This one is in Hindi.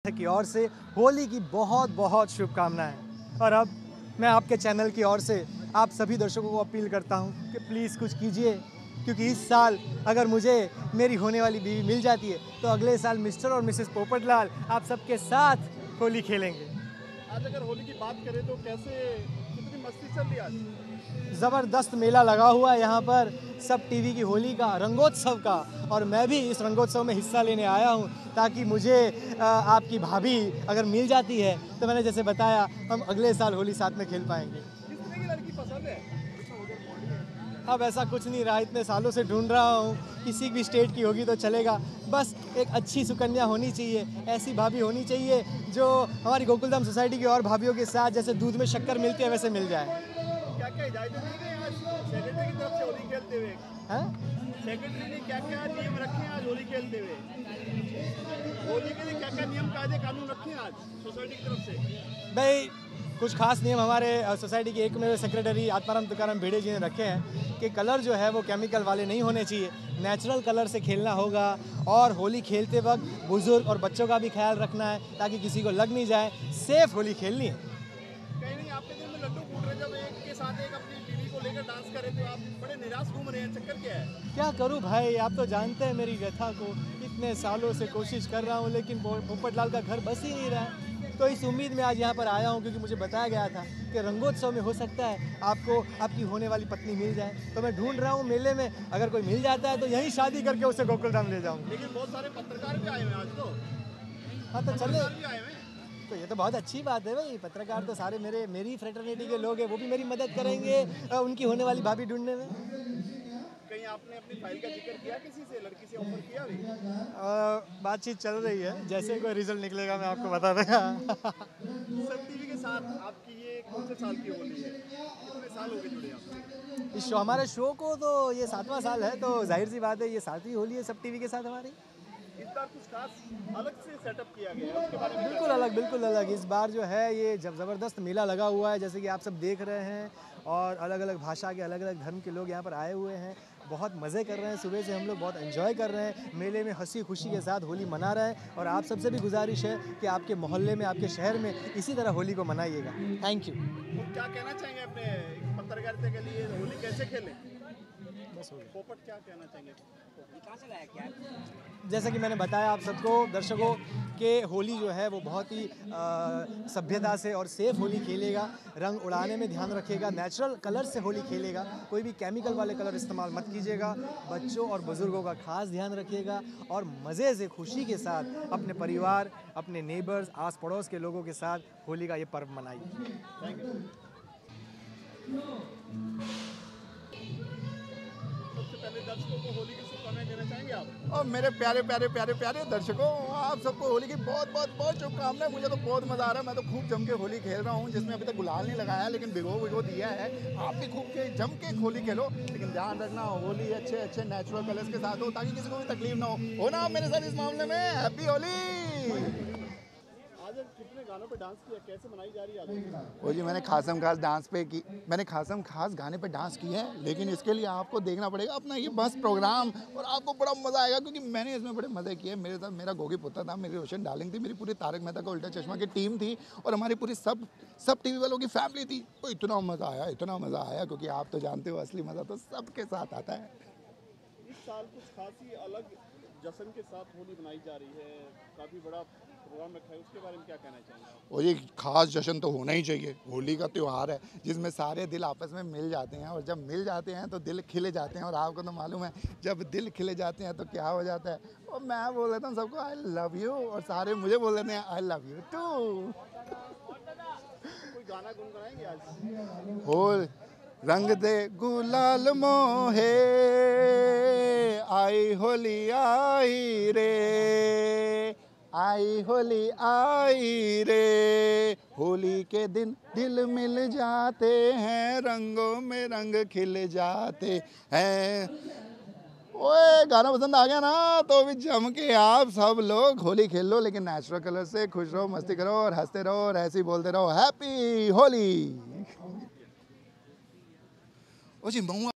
की ओर से होली की बहुत बहुत शुभकामनाएं। और अब मैं आपके चैनल की ओर से आप सभी दर्शकों को अपील करता हूं कि प्लीज़ कुछ कीजिए, क्योंकि इस साल अगर मुझे मेरी होने वाली बीवी मिल जाती है तो अगले साल मिस्टर और मिसेस पोपटलाल आप सबके साथ होली खेलेंगे। आज अगर होली की बात करें तो कितनी मस्ती चल रही है आज? ज़बरदस्त मेला लगा हुआ है यहाँ पर, सब टीवी की होली का, रंगोत्सव का, और मैं भी इस रंगोत्सव में हिस्सा लेने आया हूँ ताकि मुझे आपकी भाभी अगर मिल जाती है तो मैंने जैसे बताया हम अगले साल होली साथ में खेल पाएंगे। किस तरह की लड़की पसंद है? अब ऐसा कुछ नहीं रहा, इतने सालों से ढूंढ रहा हूँ, किसी भी स्टेट की होगी तो चलेगा, बस एक अच्छी सुकन्या होनी चाहिए, ऐसी भाभी होनी चाहिए जो हमारी गोकुलधाम सोसाइटी की और भाभीयों के साथ जैसे दूध में शक्कर मिलती है वैसे मिल जाए। क्या क्या इजाजत मिल गई आज सेक्रेटरी की तरफ से होली खेलते हुए? हैं? सेक्रेटरी ने क्या क्या नियम रखे हैं आज होली खेलते हुए? होली के लिए क्या क्या नियम कायदे कानून रखे हैं आज सोसाइटी की तरफ से? भाई कुछ खास नियम हमारे सोसाइटी के एकमेव सेक्रेटरी आत्माराम तुकाराम भिड़े जी ने रखे हैं कि कलर जो है वो केमिकल वाले नहीं होने चाहिए, नेचुरल कलर से खेलना होगा, और होली खेलते वक्त बुजुर्ग और बच्चों का भी ख्याल रखना है ताकि किसी को लग नहीं जाए, सेफ होली खेलनी है। कहीं नहीं आपके दिल में लड्डू फूट रहे, जब एक के साथ एक अपनी बीवी को लेकर डांस करे तो आप बड़े निराश घूम रहे हैं, चक्कर क्या है? क्या करूं भाई, आप तो जानते हैं मेरी व्यथा को, इतने सालों से कोशिश कर रहा हूं लेकिन पोपटलाल का घर बस ही नहीं रहा है। तो इस उम्मीद में आज यहाँ पर आया हूँ क्योंकि मुझे बताया गया था कि रंगोत्सव में हो सकता है आपको आपकी होने वाली पत्नी मिल जाए, तो मैं ढूंढ रहा हूँ मेले में, अगर कोई मिल जाता है तो यहीं शादी करके उसे गोकुलधाम ले जाऊँगा। लेकिन बहुत सारे पत्रकार भी आए हुए हैं आज तो। हाँ तो चले, पत्रकार भी आए हुए हैं। तो ये तो बहुत अच्छी बात है भाई, पत्रकार तो सारे मेरी फ्रेटर्निटी के लोग हैं, वो भी मेरी मदद करेंगे उनकी होने वाली भाभी ढूंढने में। कहीं आपने अपनी फाइल का जिक्र किया किसी से, लड़की से ऑफर किया अभी? बातचीत चल रही है, जैसे कोई रिजल्ट निकलेगा मैं आपको बता दूंगा। सब टीवी के साथ आपकी ये कौन से साल की होली है? कितने साल हो गए जुड़े आप? इस शो, हमारे शो को तो ये 7वां साल है, तो जाहिर सी बात है ये 7वीं होली है सब टीवी के साथ हमारी। इस बार कुछ खास अलग से सेटअप किया गया है, उसके बारे में बिल्कुल अलग, बिल्कुल अलग। इस बार जो है ये जब ज़बरदस्त मेला लगा हुआ है जैसे कि आप सब देख रहे हैं, और अलग अलग भाषा के अलग अलग धर्म के लोग यहाँ पर आए हुए हैं, बहुत मज़े कर रहे हैं, सुबह से हम लोग बहुत एंजॉय कर रहे हैं, मेले में हंसी खुशी के साथ होली मना रहे हैं। और आप सबसे भी गुजारिश है कि आपके मोहल्ले में, आपके शहर में इसी तरह होली को मनाइएगा। Thank you. तो क्या कहना चाहेंगे अपने पत्रकारिता के लिए, होली कैसे खेलें? पोपट क्या कहना चाहेंगे? कहाँ से लाया क्या? जैसा कि मैंने बताया आप सबको दर्शकों कि होली जो है वो बहुत ही सभ्यता से और सेफ होली खेलेगा, रंग उड़ाने में ध्यान रखेगा, नेचुरल कलर से होली खेलेगा, कोई भी केमिकल वाले कलर इस्तेमाल मत कीजिएगा, बच्चों और बुज़ुर्गों का खास ध्यान रखिएगा, और मज़े से खुशी के साथ अपने परिवार, अपने नेबर्स, आस पड़ोस के लोगों के साथ होली का ये पर्व मनाइए। Thank you. सबसे पहले दर्शकों को होली की शुभकामनाएं देना चाहेंगे आप? और मेरे प्यारे प्यारे प्यारे प्यारे दर्शकों, आप सबको होली की बहुत बहुत बहुत शुभकामनाएं। मुझे तो बहुत मज़ा आ रहा है, मैं तो खूब जम के होली खेल रहा हूँ, जिसमें अभी तक गुलाल नहीं लगाया लेकिन भिगो दिया है। आप भी खूब जम के होली खेलो, लेकिन ध्यान रखना होली अच्छे अच्छे नेचुरल कलर्स के साथ हो ताकि किसी को भी तकलीफ ना हो ना आप मेरे साथ इस मामले में। हैप्पी होली। आज कितने गानों पे डांस किया, कैसे मनाई जा रही है आज? वो जी मैंने खासम खास गाने पे डांस की है, लेकिन इसके लिए आपको देखना पड़ेगा अपना ये बस प्रोग्राम, और आपको बड़ा मज़ा आएगा क्योंकि मैंने इसमें बड़े मज़े किए। मेरे साथ मेरा गोगी पुत्र था, मेरी रोशन डार्लिंग थी, मेरी पूरी तारक मेहता का उल्टा चश्मा की टीम थी, और हमारी पूरी सब टीवी वालों की फैमिली थी। तो इतना मज़ा आया क्योंकि आप तो जानते हो असली मज़ा तो सबके साथ आता है। इस साल कुछ खास ही अलग जश्न के साथ होली मनाई जा रही है, काफ़ी बड़ा प्रोग्राम रखा है, उसके बारे में क्या कहना चाहेंगे आप? और ये खास जश्न तो होना ही चाहिए, होली का त्यौहार है जिसमें सारे दिल आपस में मिल जाते हैं, और जब मिल जाते हैं तो दिल खिले जाते हैं, और आपको तो मालूम है जब दिल खिले जाते हैं तो क्या हो जाता है। और मैं बोल देता हूँ सबको आई लव यू, और सारे मुझे बोल देते हैं आई लव यू टू। कोई गाना गुनगुनाएंगे आज? हो रंग दे गुलाल मोहे, आई होली आई रे, आई होली आई रे, होली के दिन दिल मिल जाते हैं, रंगों में रंग खिल जाते हैं। ओए गाना पसंद आ गया ना, तो भी जम के आप सब लोग होली खेल लो, लेकिन नेचुरल कलर से खुश रहो, मस्ती करो और हंसते रहो और ऐसे ही बोलते रहो हैप्पी होली। ओ जी मऊ